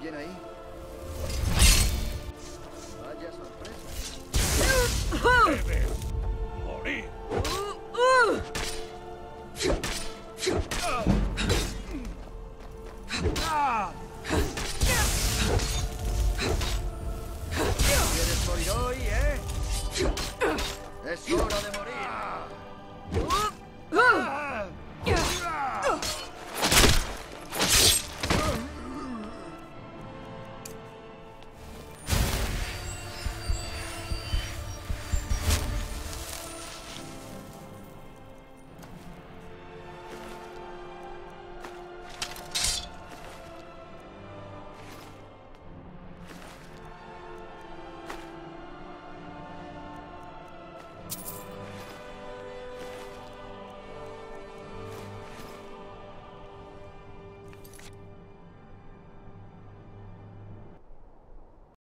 ¿Alguien ahí? Vaya sorpresa. ¡Debes morir! ¿Quieres morir hoy, eh? Es hora de morir.